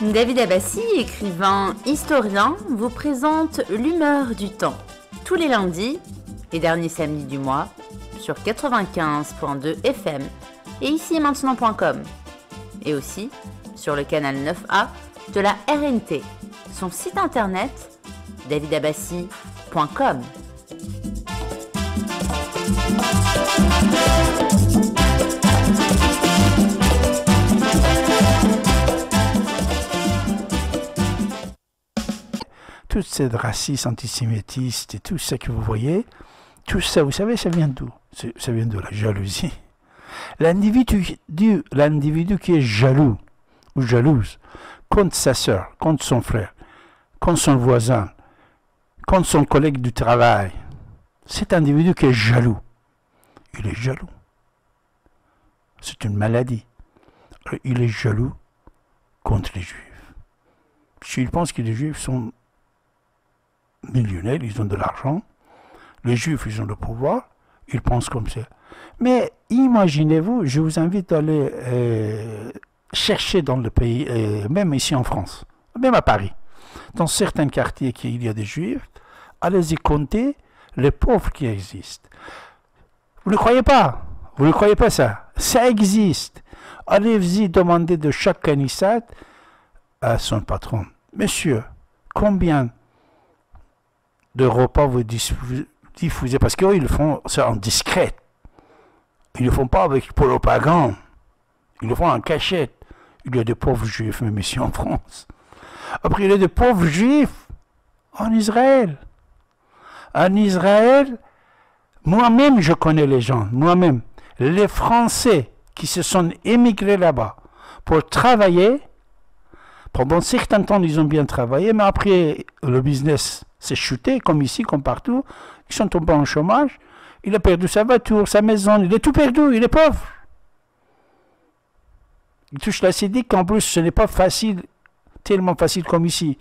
David Abbassi, écrivain historien, vous présente l'humeur du temps, tous les lundis et derniers samedis du mois, sur 95.2 FM et ici et maintenant.com, et aussi sur le canal 9A de la RNT, son site internet davidabassi.com. Toute cette racisme antisémitiste et tout ça que vous voyez, tout ça, vous savez, ça vient d'où? Ça vient de la jalousie. L'individu qui est jaloux ou jalouse contre sa sœur, contre son frère, contre son voisin, contre son collègue du travail, cet individu qui est jaloux, il est jaloux. C'est une maladie. Il est jaloux contre les Juifs. S'il pense que les Juifs sont millionnaires, ils ont de l'argent, les Juifs, ils ont le pouvoir, ils pensent comme ça. Mais imaginez-vous, je vous invite à aller chercher dans le pays, même ici en France, même à Paris, dans certains quartiers qu'il y a des Juifs, allez-y compter les pauvres qui existent. Vous ne croyez pas? Vous ne croyez pas ça? Ça existe. Allez-y demander de chaque canissade à son patron. Monsieur, combien de repas vous diffusez? Parce qu'eux, ils le font ça en discret. Ils ne le font pas avec propagande. Ils le font en cachette. Il y a des pauvres juifs, même ici en France. Après, il y a des pauvres juifs en Israël. En Israël, moi-même, je connais les gens. Moi-même, les Français qui se sont émigrés là-bas pour travailler, pendant certains temps, ils ont bien travaillé, mais après, le business s'est chuté, comme ici, comme partout. Ils sont tombés en chômage. Il a perdu sa voiture, sa maison. Il a tout perdu. Il est pauvre. Il touche la CDIC. En plus, ce n'est pas facile, tellement facile comme ici.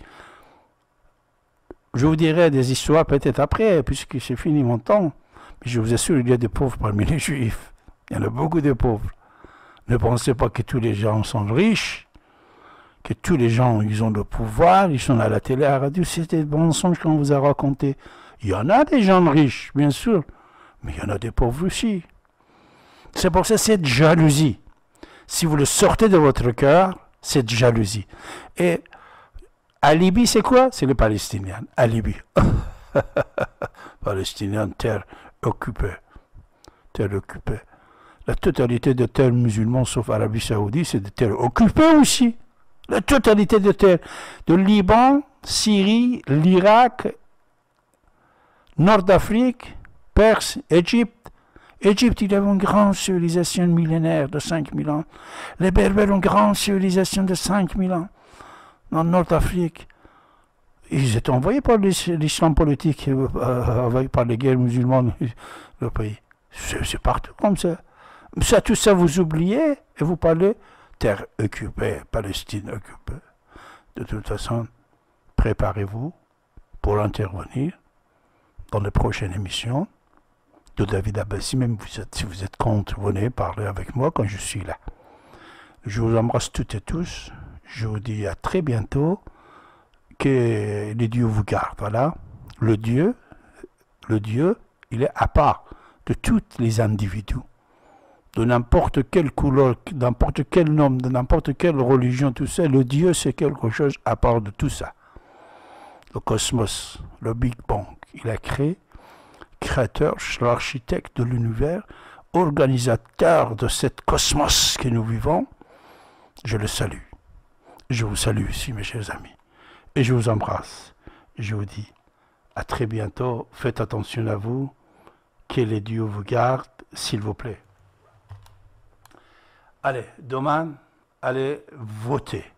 Je vous dirai des histoires peut-être après, puisque c'est fini mon temps. Mais je vous assure, il y a des pauvres parmi les Juifs. Il y en a beaucoup de pauvres. Ne pensez pas que tous les gens sont riches, que tous les gens, ils ont le pouvoir, ils sont à la télé, à la radio. C'était des mensonges qu'on vous a raconté. Il y en a des gens riches, bien sûr, mais il y en a des pauvres aussi. C'est pour ça cette jalousie. Si vous le sortez de votre cœur, cette jalousie. Et à Libye, c'est quoi? C'est les Palestiniens. À Libye. Palestiniens, terre occupée. Terre occupée. La totalité des terres musulmanes, sauf Arabie Saoudite, c'est des terres occupées aussi. La totalité des terres. De Liban, Syrie, l'Irak, Nord d'Afrique, Perse, Égypte. Égypte, il y avait une grande civilisation millénaire de 5000 ans. Les Berbères ont une grande civilisation de 5000 ans. Dans le Nord d'Afrique, ils étaient envoyés par l'islam politique, par les guerres musulmanes, le pays. C'est partout comme ça. Ça. Tout ça, vous oubliez et vous parlez terre occupée, Palestine occupée. De toute façon, préparez-vous pour intervenir dans les prochaines émissions de David Abbassi. Même si vous êtes contre, venez parler avec moi quand je suis là. Je vous embrasse toutes et tous. Je vous dis à très bientôt. Que les dieux vous gardent. Voilà. Le Dieu, il est à part de tous les individus. De n'importe quelle couleur, n'importe quel nom, de n'importe quelle religion, tout ça. Le Dieu, c'est quelque chose à part de tout ça. Le cosmos, le Big Bang, il a créé, créateur, l'architecte de l'univers, organisateur de cette cosmos que nous vivons. Je le salue. Je vous salue aussi, mes chers amis. Et je vous embrasse. Je vous dis à très bientôt. Faites attention à vous. Que les dieux vous gardent, s'il vous plaît. Allez, demain, allez voter.